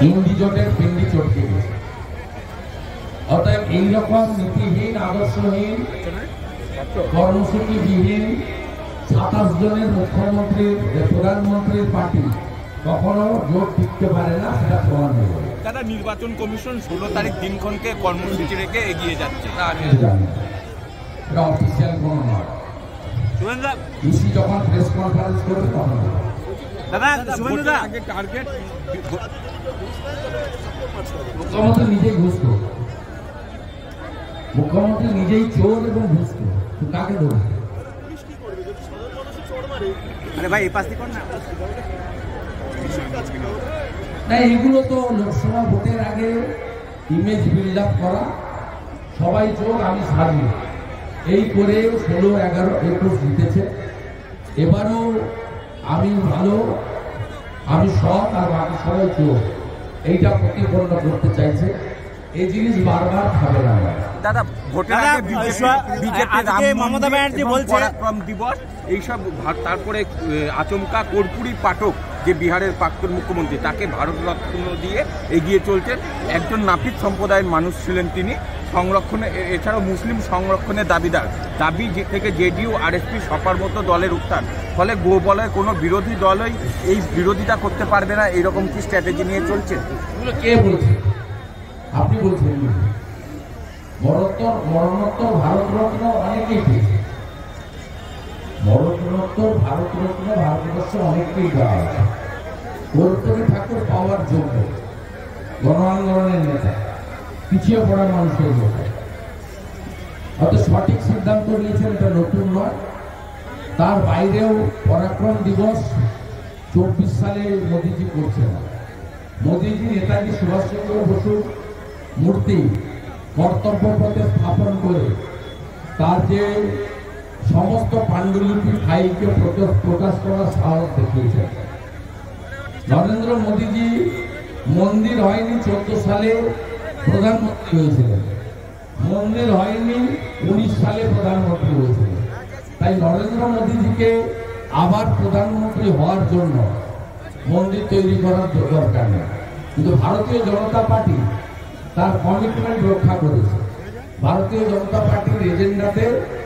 ইন্ডি জোটের পিন্ডি চটকে গেছে। অতএব এইরকম নীতিহীন, আদর্শহীন, কর্মসূচিবিহীন 27 জনের মুখ্যমন্ত্রীর, প্রধানমন্ত্রীর পার্টি কখনো জোট টিকতে পারে না, সেটা প্রমাণ হয়ে যাবে। দাদা, নির্বাচন কমিশন 16 তারিখ দিনক্ষণকে কর্মসূচি রেখে এগিয়ে যাচ্ছে। আমি জানি এটা অফিসিয়াল কোনো নয়। ইসি যখন প্রেস কনফারেন্স করবে তখন মুখ্যমন্ত্রী নিজেই ঘুষ করবে, মুখ্যমন্ত্রী নিজেই চোর এবং ঘুষ করবে। কাকে ধরবে? আরে ভাই, এই পাশে কর না। না, এগুলো তো লোকসভা ভোটের আগে ইমেজ বিল্ড আপ করা, সবাই চোর আমি ছাড়ব, এই করে 16, 11, 21 জিতেছে। এবারও আমি ভালো, আমি সৎ, আর বাকি সবাই চোর, এইটা প্রতিপন্ন করতে চাইছে। এই জিনিস বারবার খাবে না। দাদা, ভোটের আগে বিজেপি মমতা ব্যানার্জি বলছে পরাক্রম দিবস এইসব, তারপরে আচমকা কর্পূরী পাঠক যে বিহারের প্রাক্তন মুখ্যমন্ত্রী, তাকে ভারতরত্ন দিয়ে এগিয়ে চলছেন। একজন নাপিত সম্প্রদায়ের মানুষ ছিলেন তিনি, সংরক্ষণে, এছাড়াও মুসলিম সংরক্ষণের দাবিদার। দাবি থেকে জেডিইউ আরএসপি সবার মতো দলের উত্থান, ফলে গোবলের কোনো বিরোধী দলই এই বিরোধিতা করতে পারবে না, এইরকম কি স্ট্র্যাটেজি নিয়ে চলছে? এগুলো কে বলছে? আপনি বলছেন। মরণোত্তর ভারতরত্ন অনেকেই পেয়েছে, মরণোত্তর ভারতরত্ন ভারতবর্ষে অনেককেই দেওয়া আছে। কর্পূরী ঠাকুর পাওয়ার যোগ্য, গণ আন্দোলনের নেতা, পিছিয়ে পড়া মানুষের লোক। অত সঠিক সিদ্ধান্ত নিয়েছেন, এটা নতুন নয়। তার বাইরেও পরাক্রম দিবস 24 সালে মোদীজি করছে না। মোদীজি নেতাজি সুভাষচন্দ্র বসুর মূর্তি কর্তব্য পথে স্থাপন করে তার যে সমস্ত পাণ্ডুলিপি ফাইলকে প্রকাশ করার সাহস দেখিয়েছেন। নরেন্দ্র মোদীজি মন্দির হয়নি 14 সালে প্রধানমন্ত্রী হয়েছিলেন, মন্দির হয়নি 19 সালে প্রধানমন্ত্রী হয়েছিলেন। তাই নরেন্দ্র মোদীজিকে আবার প্রধানমন্ত্রী হওয়ার জন্য মন্দির তৈরি করার দরকার নেই। কিন্তু ভারতীয় জনতা পার্টি তার কমিটমেন্ট রক্ষা করেছে। ভারতীয় জনতা পার্টির এজেন্ডাতে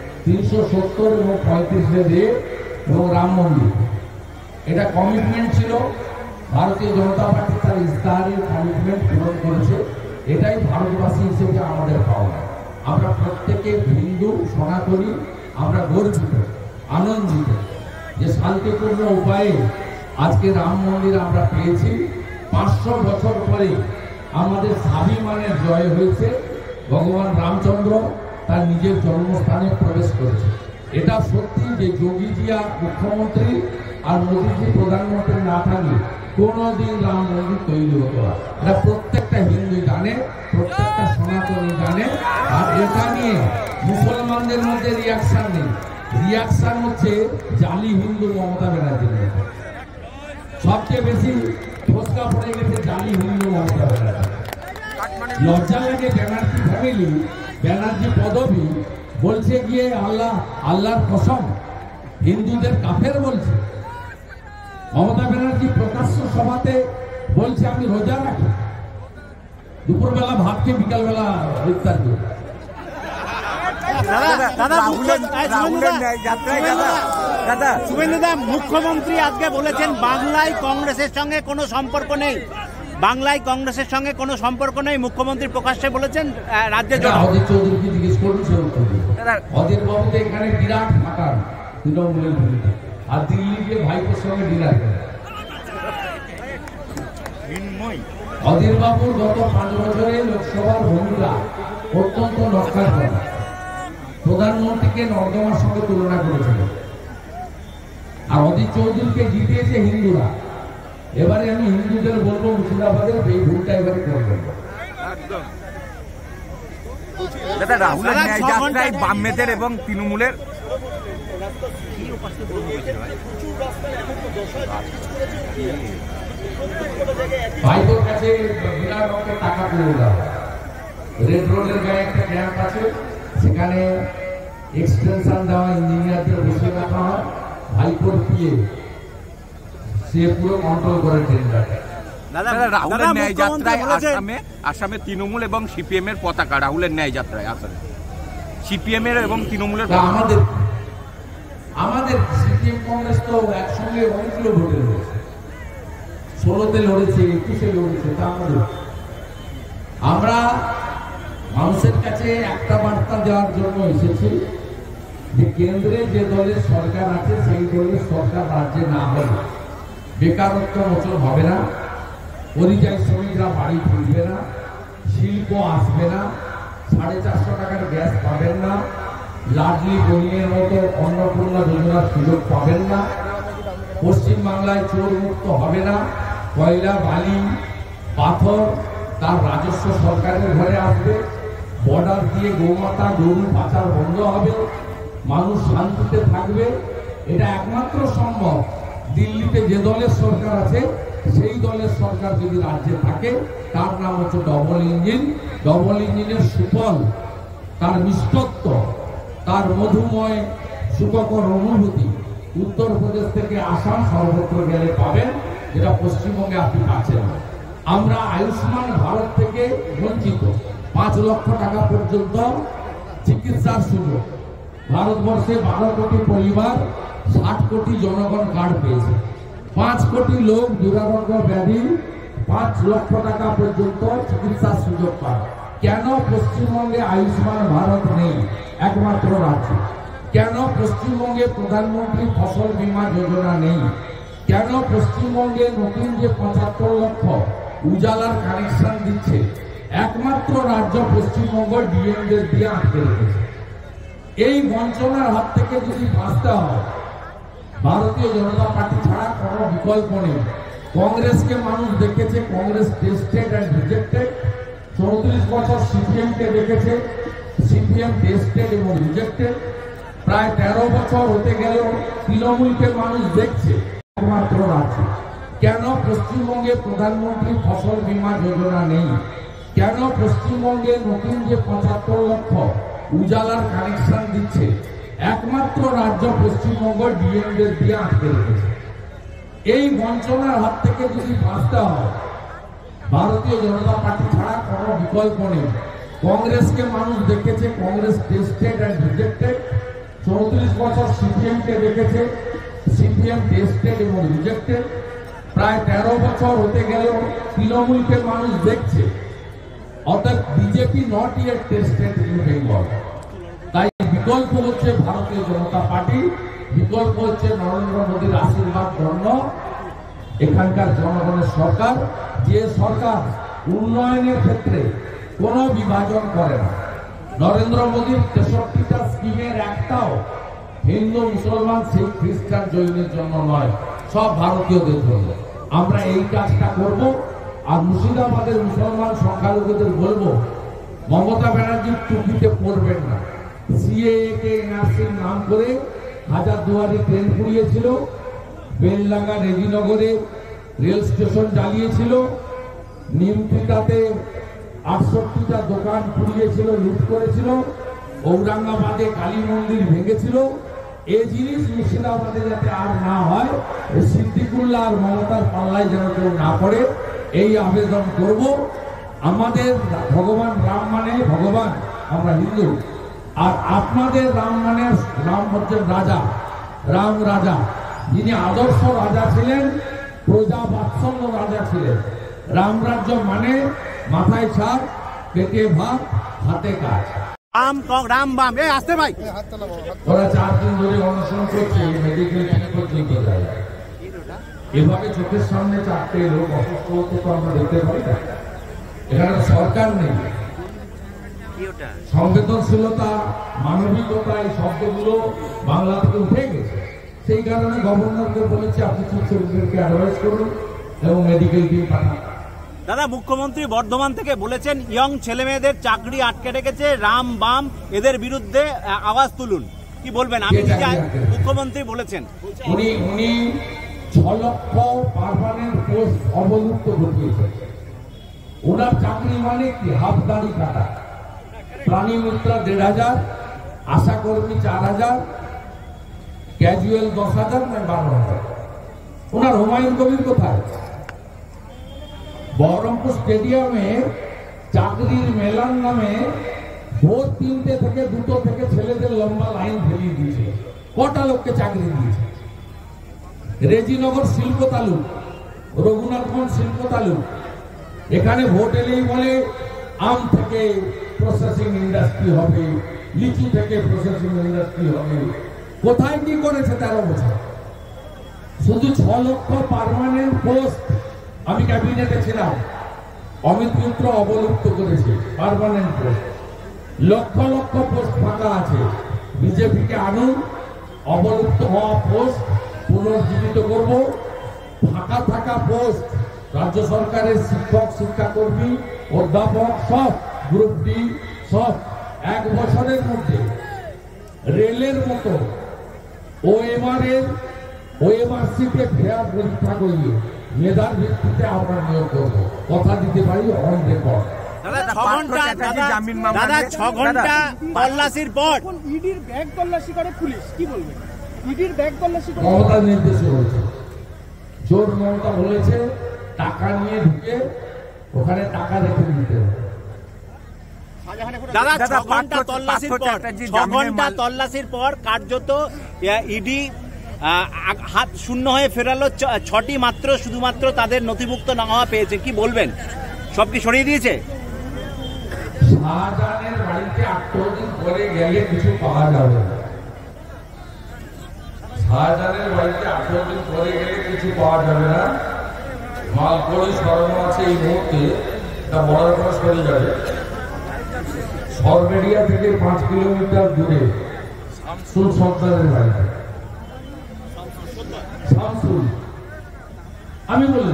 370 এবং 35 দিয়ে এবং রাম মন্দির, এটা কমিটমেন্ট ছিল। ভারতীয় জনতা পার্টি তার ইস্তাহারের কমিটমেন্ট পূরণ করেছে। এটাই ভারতবাসী হিসেবে আমাদের পাওনা। আমরা প্রত্যেকে হিন্দু, সনাতনী, আমরা গর্বিত, আনন্দিত যে শান্তিপূর্ণ উপায়ে আজকে রাম মন্দির আমরা পেয়েছি। 500 বছর পরে আমাদের স্বাভিমানের জয় হয়েছে। ভগবান রামচন্দ্র তার নিজের জন্মস্থানে প্রবেশ করেছে। এটা সত্যি যে যোগীজিয়া মুখ্যমন্ত্রী আর মোদীজি প্রধানমন্ত্রী না থাকলে কোনোদিন রাম মন্দির তৈরি হতো না। এটা প্রত্যেকটা হিন্দু জানে, প্রত্যেকটা সনাতনী জানে। আর এটা নিয়ে মুসলমানদের মধ্যে রিয়াকশন নেই। রিয়াকশন হচ্ছে জালি হিন্দু মমতা ব্যানার্জির মধ্যে। সবচেয়ে বেশি ফসকা পড়ে গেছে জালি হিন্দু মমতা ব্যানার্জি। লজ্জা লাগে ব্যানার্জি ফ্যামিলি, ব্যানার্জি পদবী বলছে গিয়ে আল্লাহর কসম হিন্দুদের কাফের বলছে। মমতা ব্যানার্জি প্রকাশ্য সভাতে বলছে আমি রোজা রাখি, দুপুরবেলা ভাত খেয়ে বিকালবেলা ইফতার করি। মুখ্যমন্ত্রী আজকে বলেছেন বাংলায় কংগ্রেসের সঙ্গে কোনো সম্পর্ক নেই, বাংলায় কংগ্রেসের সঙ্গে কোনো সম্পর্ক নেই। মুখ্যমন্ত্রী প্রকাশ্যে বলেছেন রাজ্যের জন্য। অধীর চৌধুরীকে জিজ্ঞেস করুন, সে উত্তর দেবে। অধীর বাবু তো এখানে বিরাট ফাঁকান তৃণমূলের ভূমিকা, আর দিল্লি গিয়ে ভাইপোর সঙ্গে ডিনার করে। অধীর বাবুর গত 5 বছরে লোকসভার ভূমিকা অত্যন্ত লক্ষার করা। প্রধানমন্ত্রীকে নর্দমার সঙ্গে তুলনা করেছিল। আর অধীর চৌধুরীকে জিতিয়েছে হিন্দুরা। এবারে আমি হিন্দুদের বলবো মুর্শিদাবাদের এই ভুলটা এবারে করবেন। রাহুলের ন্যায় যাত্রায় বামেদের এবং তৃণমূলের ভাইপোর কাছে বিরাট অঙ্কের টাকা তুলে দেওয়া। রেড রোডের গায়ে একটা ক্যাম্প আছে, সেখানে এক্সটেনশন দেওয়া ইঞ্জিনিয়ারদের বসে রাখা হয়। ভাইপোর পিয়ে সে পুরো কন্ট্রোল করে ট্রেনটাকে। রাহুলের ন্যায় যাত্রায় আসামে তৃণমূল এবং সিপিএম এর পতাকা, রাহুলের ন্যায় যাত্রায় আসামে সিপিএম এর এবং তৃণমূলের আমাদের সিপিএম কংগ্রেস তো একসঙ্গে অনেকগুলো ভোটে লড়েছে, 16-তে লড়েছে, 21-এ লড়েছে। তা আমরা মানুষের কাছে একটা বার্তা দেওয়ার জন্য এসেছি যে কেন্দ্রে যে দলের সরকার আছে সেই দলের সরকার রাজ্যে না হলে বেকারত্ব মোচন হবে না, পরিযায়ী শ্রমিকরা বাড়ি ফিরবে না, শিল্প আসবে না, 450 টাকার গ্যাস পাবেন না, লাডলি বইয়ের মতো অন্নপূর্ণা যোজনার সুযোগ পাবেন না, পশ্চিমবাংলায় চোর মুক্ত হবে না, কয়লা বালি পাথর তার রাজস্ব সরকারের ঘরে আসবে, বর্ডার দিয়ে গৌমাতা গরু পাচার বন্ধ হবে, মানুষ শান্তিতে থাকবে। এটা একমাত্র সম্ভব দিল্লিতে যে দলের সরকার আছে সেই দলের সরকার যদি রাজ্যে থাকে, তার নাম হচ্ছে ডবল ইঞ্জিন। ডবল ইঞ্জিনের সুফল, তার মিষ্টত্ব, তার মধুময় সুখকর অনুভূতি উত্তরপ্রদেশ থেকে আসাম সর্বত্র গেলে পাবেন, যেটা পশ্চিমবঙ্গে আপনি পাচ্ছেন না। আমরা আয়ুষ্মান ভারত থেকে বঞ্চিত, 5 লক্ষ টাকা পর্যন্ত চিকিৎসার সুযোগ। ভারতবর্ষে 12 কোটি পরিবার, 60 কোটি জনগণ কার্ড পেয়েছে। 5 কোটি লোক দুরারোগ্য ব্যাধি 5 লক্ষ টাকা পর্যন্ত চিকিৎসার সুযোগ পায়। কেন পশ্চিমবঙ্গে আয়ুষ্মান ভারত নেই? একমাত্র রাজ্য। কেন পশ্চিমবঙ্গে প্রধানমন্ত্রী ফসল বীমা যোজনা নেই? কেন পশ্চিমবঙ্গে নতুন যে 75 লক্ষ উজালার কানেকশন দিচ্ছে, একমাত্র রাজ্য পশ্চিমবঙ্গ ডিএমদের দিয়ে আটকে রেখেছে। এই বঞ্চনার হাত থেকে যদি বাঁচতে হয়, ভারতীয় জনতা পার্টি ছাড়া কোনো বিকল্প নেই। কংগ্রেসকে মানুষ দেখেছে, কংগ্রেস টেস্টেড অ্যান্ড রিজেক্টেড। 34 বছর সিপিএম কে দেখেছে, সিপিএম টেস্টেড এবং রিজেক্টেড। প্রায় 13 বছর হতে গেল তৃণমূলকে মানুষ দেখছে, একমাত্র রাজ্য। কেন পশ্চিমবঙ্গে প্রধানমন্ত্রী ফসল বীমা যোজনা নেই? কেন পশ্চিমবঙ্গে নতুন যে 75 লক্ষ উজালার কানেকশন দিচ্ছে, একমাত্র রাজ্য পশ্চিমবঙ্গ ডিএমদের দিয়ে আটকে রেখেছে। এই বঞ্চনার হাত থেকে যদি বাঁচতে হয়, ভারতীয় জনতা পার্টি ছাড়া কোনো বিকল্প নেই। কংগ্রেসকে মানুষ দেখেছে, কংগ্রেস টেস্টেড অ্যান্ড রিজেক্টেড। 34 বছর সিপিএম কে দেখেছে, সিপিএম টেস্টেড এবং রিজেক্টেড। প্রায় 13 বছর হতে গেল তৃণমূলকে মানুষ দেখছে। অর্থাৎ BJP not yet tested in Bengal. তাই বিকল্প হচ্ছে ভারতীয় জনতা পার্টি, বিকল্প হচ্ছে নরেন্দ্র মোদীর আশীর্বাদ জন্য এখানকার জনগণের সরকার, যে সরকার উন্নয়নের ক্ষেত্রে কোনো বিভাজন করে না। নরেন্দ্র মোদীর 63টা স্কিমের একটাও হিন্দু, মুসলমান, শিখ, খ্রিস্টান, জৈনের জন্য নয়, সব ভারতীয়দের জন্য। আমরা এই কাজটা করব। আর মুর্শিদাবাদের মুসলমান সংখ্যালঘুদের বলবো, মমতা ব্যানার্জির টুপিতে পড়বেন না। সিএএ কে এনআরসির নাম করে হাজারদুয়ারি ট্রেন পুড়িয়েছিল, বেলডাঙ্গা রেজিনগরে রেল স্টেশন জ্বালিয়েছিল, নিমতিতাতে 68টা দোকান পুড়িয়েছিল, লুট করেছিল, ঔরঙ্গাবাদে কালী মন্দির ভেঙেছিল। এই জিনিস মুর্শিদাবাদে যাতে আর না হয়, সিদ্দিকুল্লাহ আর মমতার পাল্লায় যেন কেউ না পড়ে, এই আবেদন করব। আমাদের ভগবান রাম মানে ভগবান, আমরা হিন্দু। আর আপনাদের রাম মানে রাম হচ্ছেন রাজা, রাম রাজা, যিনি আদর্শ রাজা ছিলেন, প্রজা বাৎসল্য রাজা ছিলেন। রাম রাজ্য মানে মাথায় ছাদ, পেটে ভাত, হাতে কাজ। রাম বাম আসতে ভাই, ওরা 4 দিন ধরে অনশন করছে, মেডিকেল ক্যাম্প পর্যন্ত যায়। এভাবে চোখের সামনে 4টে লোক অসুস্থ হতে তো আমরা দেখতে পাই না। এখানে সরকার নেই, সংবেদনশীলতা, মানবিকতা, এই শব্দগুলো বাংলা থেকে উঠে গেছে। সেই কারণে গভর্নরকে বলেছি, আপনি চিকিৎসকদেরকে অ্যাডভাইস করুন এবং মেডিকেল টিম পাঠান। দাদা, মুখ্যমন্ত্রী বর্ধমান থেকে বলেছেন ইয়ং ছেলে মেয়েদের চাকরি আটকে রেখেছে, রাম বাম এদের বিরুদ্ধে আওয়াজ তুলুন। কি বলবেন? আমি মুখ্যমন্ত্রী বলেছেন উনি 6 লক্ষ পারমানেন্ট পোস্ট অবলুপ্ত ঘটিয়েছেন। ওনার চাকরি মানে কি? হাফদারি কাটা। প্রাণী মিত্রা 1,500, আশা কর্মী 4,000, ক্যাজুয়াল 10,000 না 12,000। ওনার হুমায়ুন কবির কোথায়? বহরমপুর স্টেডিয়ামে চাকরির মেলার নামে ভোর 3টে থেকে 2টো থেকে ছেলেদের লম্বা লাইন ফেলিয়ে দিয়েছে। কটা লোককে চাকরি দিয়েছে? রেজিনগর শিল্প তালুক, রঘুনাথগঞ্জ শিল্প তালুক, এখানে ভোট এলেই বলে আম থেকে প্রসেসিং ইন্ডাস্ট্রি হবে, লিচু থেকে প্রসেসিং ইন্ডাস্ট্রি হবে। কোথায় কি করেছে 13 বছর? শুধু 6 লক্ষ পার্মানেন্ট পোস্ট, আমি ক্যাবিনেটে ছিলাম, অমিত মিত্র অবলুপ্ত করেছে permanent post. Lakh lakh post ফাঁকা আছে, বিজেপিকে আনুন, অবলুপ্ত হওয়া পোস্ট পুনর্জীবিত করব। ফাঁকা থাকা পোস্ট রাজ্য সরকারের শিক্ষক, শিক্ষাকর্মী, অধ্যাপক সব, গ্রুপ ডি সব 1 বছরের মধ্যে রেলের মতো ওএমআরসিতে ফেয়ার পরীক্ষা করিয়ে মেধার ভিত্তিতে আমরা নিয়োগ করবো। কথা দিতে পারি অন রেকর্ড। দাদা 6 ঘন্টা তল্লাশির পর ইডির ব্যাগ তল্লাশি করে পুলিশ, কি বলবেন? ইডির ব্যাগ তল্লাশি করে মমতার নির্দেশে হয়েছে। চোর মমতা বলেছে টাকা নিয়ে ঢুকে ওখানে টাকা রেখে দিতে হবে। দাদা 6 ঘন্টা তল্লাশির পর কার্যত ইডি হাত শূন্য হয়ে ফেরালো। 6টি মাত্র শুধুমাত্র তাদের নথিভুক্ত না হওয়া পেয়েছে, কি বলবেন? সব কি সরিয়ে দিয়েছে? শাহজাহানের বাড়িতে 8 দিন পরে গেলে কিছু পাওয়া যাবে না। শাহজাহানের বাড়িতে 8 দিন পরে গেলে কিছু পাওয়া যাবে না। মালকড়ি সরানো আছে এই মুহূর্তে, তা বড় করে সরে যাবে। সরবেরিয়া থেকে 5 কিলোমিটার দূরে শামসুল সর্দারের বাড়িতে, শামসুল, আমি বলি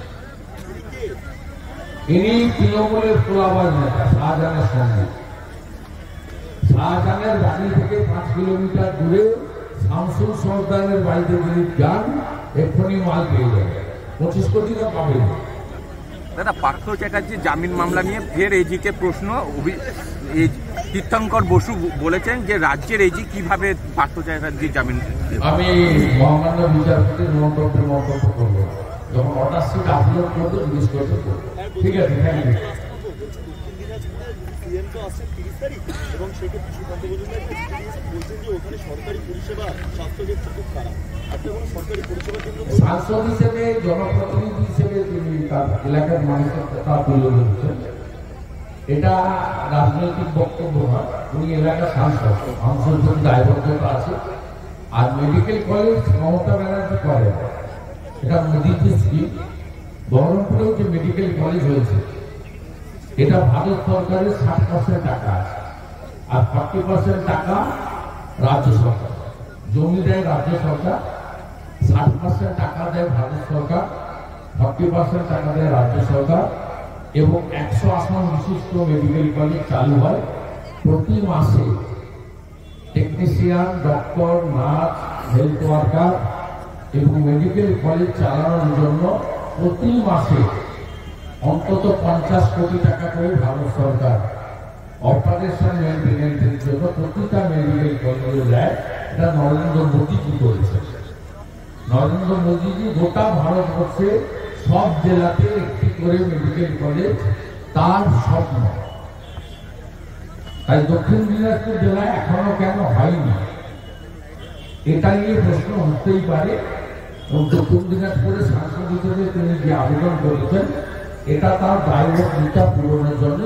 ইনি তৃণমূলের তোলাবাজ নেতা, শাহজাহানের সঙ্গে। শাহজাহানের বাড়ি থেকে 5 কিলোমিটার দূরে শামসুল সর্দারের বাড়িতে যদি যান, এক্ষুনি মাল পেয়ে যাবে, 25 কোটি টাকা পাবেন। দাদা পার্থ চ্যাটার্জির জামিন মামলা নিয়ে ফের এজিকে প্রশ্ন। তীর্থঙ্কর বসু বলেছেন যে রাজ্যের এজি কিভাবে পার্থ চ্যাটার্জির জামিন। আমি মহামান্য বিচারপতির মন্তব্য করবো, যখন অর্ডার শিট আপলোড করবো জিজ্ঞেস করতে। ঠিক আছে, থ্যাংক ইউ। এবং সেক্ষেত্রে সুকান্ত মজুমদার বলছেন যে ওখানে সরকারি পরিষেবা স্বাস্থ্যক্ষেত্রে খুব খারাপ। একটা কোনো সরকারি পরিষেবা কেন্দ্র সাংসদ হিসেবে, জনপ্রতিনিধি হিসেবে তিনি তার এলাকার মানুষের কথা তুলে ধরছেন, এটা রাজনৈতিক বক্তব্য নয়। উনি এলাকার সাংসদ, সাংসদ প্রতি দায়বদ্ধতা আছে। আর মেডিকেল কলেজ মমতা ব্যানার্জি করে, এটা মোদীজি স্কিম। বহরমপুরেও যে মেডিকেল কলেজ হয়েছে, এটা ভারত সরকারের 60% টাকা আছে, আর 40% টাকা রাজ্য সরকার। জমি দেয় রাজ্য সরকার, 60% টাকা দেয় ভারত সরকার, 40% টাকা দেয় রাজ্য সরকার। এবং 100 আসন বিশিষ্ট মেডিকেল কলেজ চালু হয়। প্রতি মাসে technician, doctor, nurse, health worker এবং মেডিকেল কলেজ চালানোর জন্য প্রতি মাসে অন্তত 50 কোটি টাকা করে ভারত সরকার অপারেশন মেইনটেনেন্সের জন্য প্রতিটা মেডিকেল কলেজে দেয়। এটা নরেন্দ্র মোদীজি করেছে। নরেন্দ্র মোদীজি গোটা ভারতবর্ষে সব জেলাতে একটি করে মেডিকেল কলেজ তার স্বপ্ন। তাই দক্ষিণ দিনাজপুর জেলায় এখনো কেন হয়নি, এটা নিয়ে প্রশ্ন হতেই পারে। এবং দক্ষিণ দিনাজপুরের সাংসদ হিসেবে তিনি যে আবেদন করেছেন, এটা তার দায়বদ্ধতা পূরণের জন্য।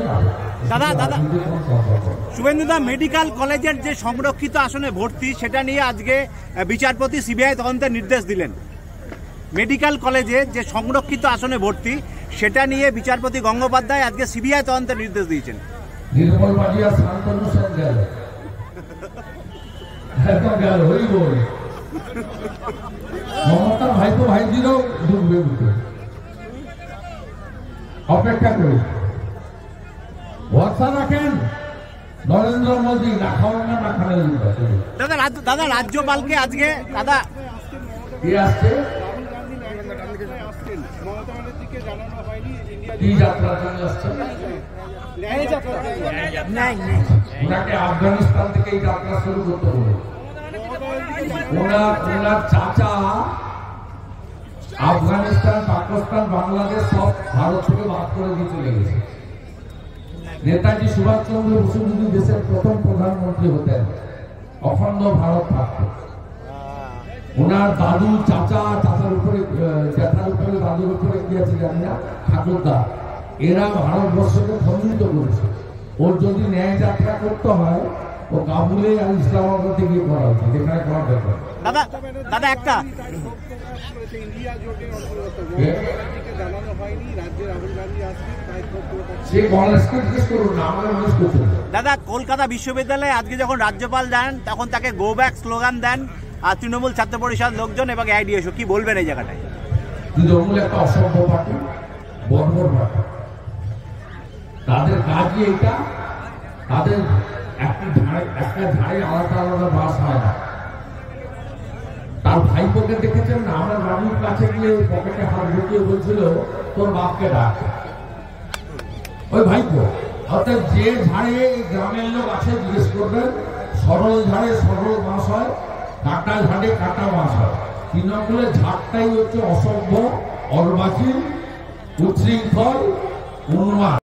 শুভেন্দুদা, মেডিকেল কলেজের যে সংরক্ষিত আসনে ভর্তি, সেটা নিয়ে আজকে বিচারপতি সিবিআই তদন্তের নির্দেশ দিলেন। মেডিকেল কলেজে যে সংরক্ষিত আসনে ভর্তি, সেটা নিয়ে বিচারপতি গঙ্গোপাধ্যায় আজকে সিবিআই তদন্তের নির্দেশ দিয়েছেন। মমতার ভাইপো ভাইজিরাও ঢুকবে, অপেক্ষা করুন, ভরসা রাখেন নরেন্দ্র মোদী। না খাওয়ান না, না খাওয়ান। দাদা রাজ্যপালকে আজকে দাদা কি আসছে, কি যাত্রার জন্য আসছে? ওনাকে আফগানিস্তান থেকে এই যাত্রা শুরু করতে হবে। ওনার চাচা আফগানিস্তান, পাকিস্তান, বাংলাদেশ সব ভারত থেকে বাদ করে দিয়ে চলে গেছে। নেতাজি সুভাষচন্দ্র বসু যদি দেশের প্রথম প্রধানমন্ত্রী হতেন, অখণ্ড ভারত থাকত। ওনার দাদু, চাচার উপরে, জ্যাঠার উপরে, দাদুর উপরে কি আছে জানি না, ঠাকুরদা, এরা ভারতবর্ষকে খণ্ডিত করেছে। ওর যদি ন্যায় যাত্রা করতে হয়, ও কাবুলে আর ইসলামাবাদে গিয়ে করা উচিত, এখানে করা দরকার। দাদা একটা দাদা, কলকাতা বিশ্ববিদ্যালয়ে আজকে যখন রাজ্যপাল যান তখন তাকে গো ব্যাক স্লোগান দেন আর তৃণমূল ছাত্র পরিষদ লোকজন এবং আইডিএসও, কি বলবেন এই জায়গাটায়? তৃণমূল একটা অসভ্য পার্টি, বর্বর পার্টি। তাদের কাজই এটা, তাদের একটা ধারে আলাদা আলাদা বাস হয় না। তার ভাইপোকে দেখেছেন না, আমরা রানীর কাছে গিয়ে পকেটে হাত ঢুকিয়ে বলছিল তোর বাপকে ডাক, ওই ভাইপো। অর্থাৎ যে ঝাড়ে গ্রামের লোক আছে জিজ্ঞেস করবেন, সরল ঝাড়ে সরল বাস হয়, কাটা ঝাড়ে কাটা বাস হয়। তৃণমূলের ঝাড়টাই হচ্ছে অসভ্য, অর্বাচীন, উচ্ছৃঙ্খল, উন্মাদ।